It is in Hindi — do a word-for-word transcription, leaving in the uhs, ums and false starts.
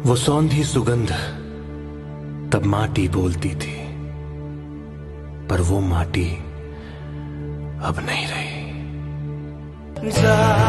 वो सौंधी सुगंध तब माटी बोलती थी, पर वो माटी अब नहीं रही।